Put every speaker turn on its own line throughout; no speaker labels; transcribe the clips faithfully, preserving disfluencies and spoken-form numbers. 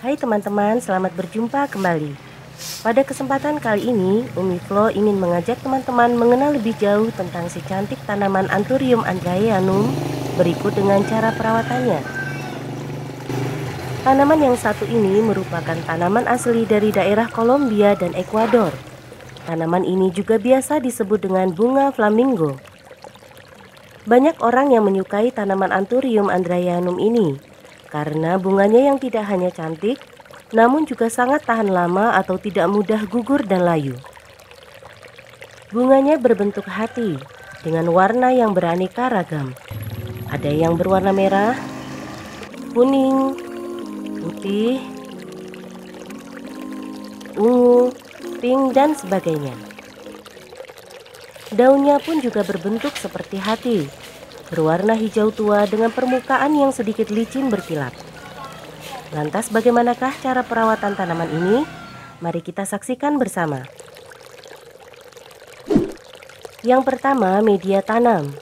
Hai teman-teman, selamat berjumpa kembali. Pada kesempatan kali ini, Umi Flo ingin mengajak teman-teman mengenal lebih jauh tentang si cantik tanaman Anthurium andraeanum berikut dengan cara perawatannya. Tanaman yang satu ini merupakan tanaman asli dari daerah Kolombia dan Ekuador. Tanaman ini juga biasa disebut dengan bunga flamingo. Banyak orang yang menyukai tanaman Anthurium andraeanum ini karena bunganya yang tidak hanya cantik, namun juga sangat tahan lama atau tidak mudah gugur dan layu. Bunganya berbentuk hati dengan warna yang beraneka ragam. Ada yang berwarna merah, kuning, putih, ungu, pink, dan sebagainya. Daunnya pun juga berbentuk seperti hati, berwarna hijau tua dengan permukaan yang sedikit licin berkilat. Lantas bagaimanakah cara perawatan tanaman ini? Mari kita saksikan bersama. Yang pertama, media tanam.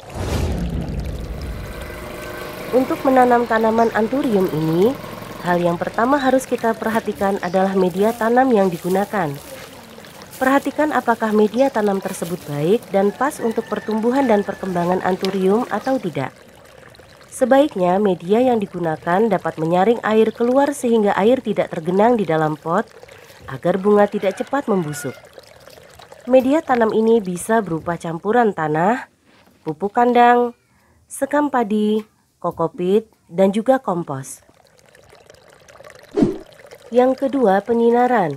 Untuk menanam tanaman Anthurium ini, hal yang pertama harus kita perhatikan adalah media tanam yang digunakan. Perhatikan apakah media tanam tersebut baik dan pas untuk pertumbuhan dan perkembangan Anthurium atau tidak. Sebaiknya media yang digunakan dapat menyaring air keluar sehingga air tidak tergenang di dalam pot agar bunga tidak cepat membusuk. Media tanam ini bisa berupa campuran tanah, pupuk kandang, sekam padi, kokopit, dan juga kompos. Yang kedua, penyinaran.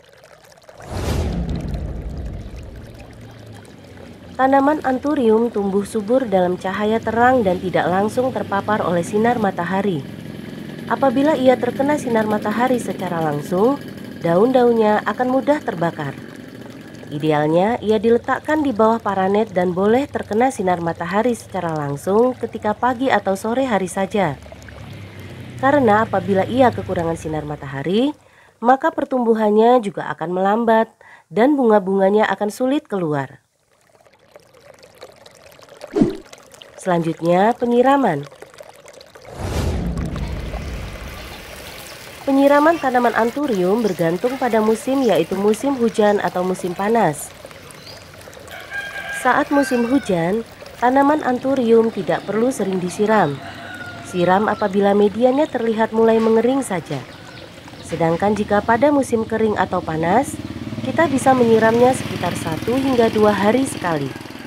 Tanaman Anthurium tumbuh subur dalam cahaya terang dan tidak langsung terpapar oleh sinar matahari. Apabila ia terkena sinar matahari secara langsung, daun-daunnya akan mudah terbakar. Idealnya ia diletakkan di bawah paranet dan boleh terkena sinar matahari secara langsung ketika pagi atau sore hari saja. Karena apabila ia kekurangan sinar matahari, maka pertumbuhannya juga akan melambat dan bunga-bunganya akan sulit keluar. Selanjutnya, penyiraman. Penyiraman tanaman Anthurium bergantung pada musim, yaitu musim hujan atau musim panas. Saat musim hujan, tanaman Anthurium tidak perlu sering disiram. Siram apabila medianya terlihat mulai mengering saja. Sedangkan jika pada musim kering atau panas, kita bisa menyiramnya sekitar satu hingga dua hari sekali.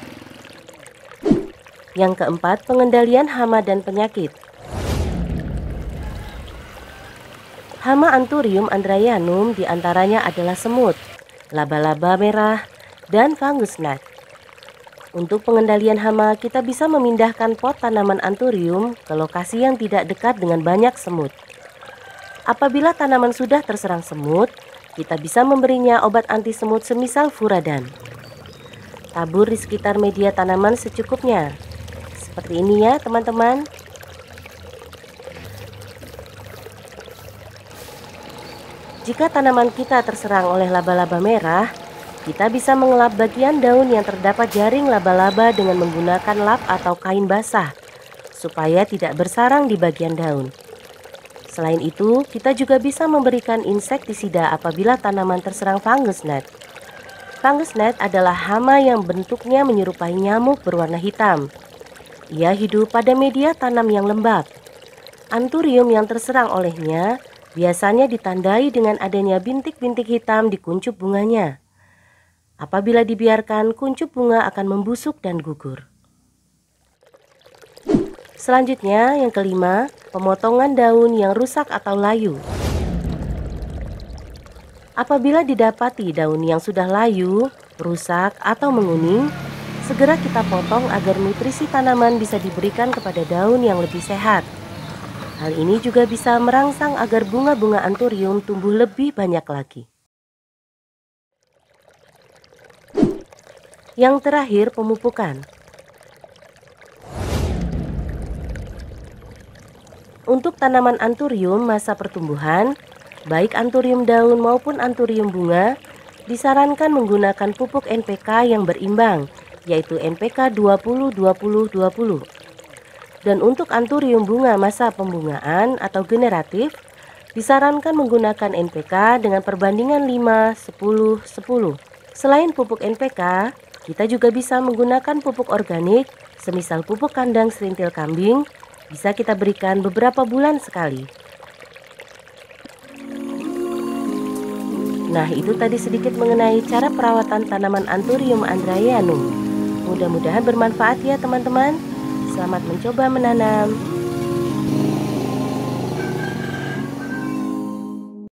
Yang keempat, pengendalian hama dan penyakit. Hama Anthurium andraeanum diantaranya adalah semut, laba-laba merah, dan fungus gnat. Untuk pengendalian hama, kita bisa memindahkan pot tanaman Anthurium ke lokasi yang tidak dekat dengan banyak semut. Apabila tanaman sudah terserang semut, kita bisa memberinya obat anti semut semisal Furadan. Tabur di sekitar media tanaman secukupnya. Seperti ini ya teman-teman. Jika tanaman kita terserang oleh laba-laba merah, kita bisa mengelap bagian daun yang terdapat jaring laba-laba dengan menggunakan lap atau kain basah, supaya tidak bersarang di bagian daun. Selain itu, kita juga bisa memberikan insektisida apabila tanaman terserang fungus gnat. Fungus gnat adalah hama yang bentuknya menyerupai nyamuk berwarna hitam. Ia hidup pada media tanam yang lembab. Anthurium yang terserang olehnya biasanya ditandai dengan adanya bintik-bintik hitam di kuncup bunganya. Apabila dibiarkan, kuncup bunga akan membusuk dan gugur. Selanjutnya, yang kelima, pemotongan daun yang rusak atau layu. Apabila didapati daun yang sudah layu, rusak, atau menguning, segera kita potong agar nutrisi tanaman bisa diberikan kepada daun yang lebih sehat. Hal ini juga bisa merangsang agar bunga-bunga Anthurium tumbuh lebih banyak lagi. Yang terakhir, pemupukan. Untuk tanaman Anthurium masa pertumbuhan, baik Anthurium daun maupun Anthurium bunga, disarankan menggunakan pupuk N P K yang berimbang, yaitu N P K dua puluh dua puluh dua puluh. Dan untuk Anthurium bunga masa pembungaan atau generatif, Disarankan menggunakan N P K dengan perbandingan lima, sepuluh, sepuluh. Selain pupuk N P K, kita juga bisa menggunakan pupuk organik, semisal pupuk kandang serintil kambing, bisa kita berikan beberapa bulan sekali. Nah, itu tadi sedikit mengenai cara perawatan tanaman Anthurium andraeanum. Mudah-mudahan bermanfaat ya teman-teman. Selamat mencoba menanam.